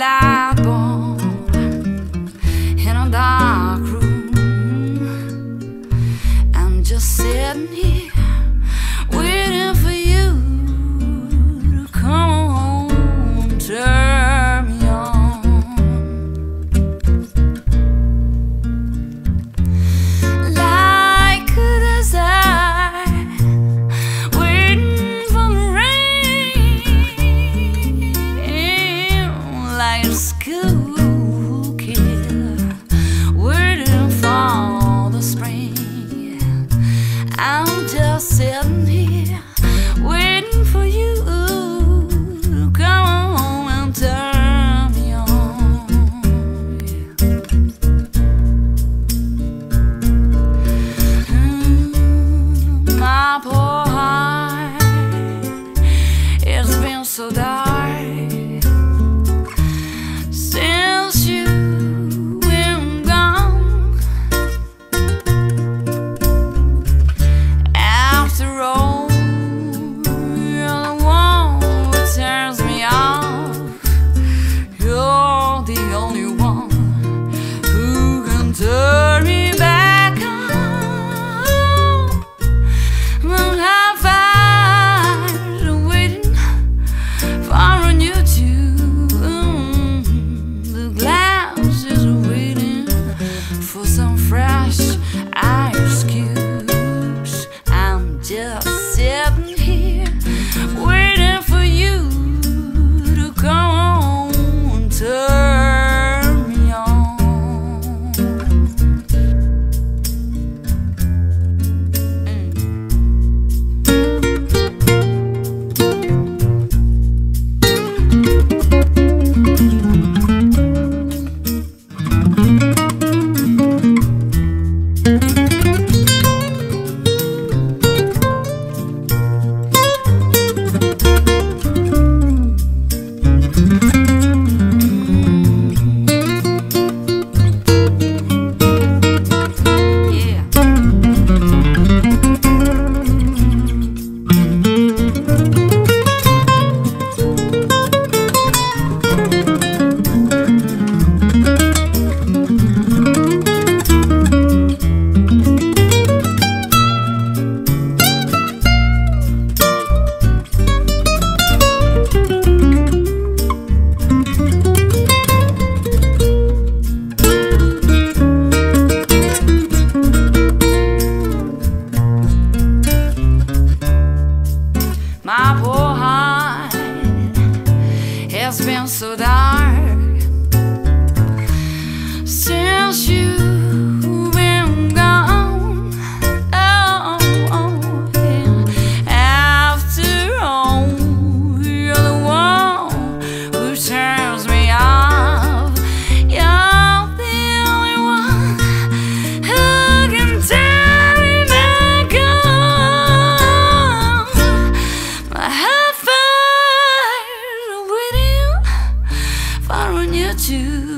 light bulb in a dark room. I'm just sitting here waiting for you to come home, turn me on. Like a desire, waiting for the rain. Like a school kid, waiting for the spring. I'm just sitting here waiting for you to come home and turn me on. My poor heart, it's been so dark since you've been gone. After all, you're the one who turns me off. You're the only one who can turn me back on. But I find waiting for a new tune. The glass is waiting for some fresh ice cubes. I'm just sitting here waiting for you to come home and turn me on. My poor heart has been so dark since you've been gone. Oh, yeah. After all, you're the one who turns me off. You're the only one who can turn me back on. I have fire waiting for a new tune.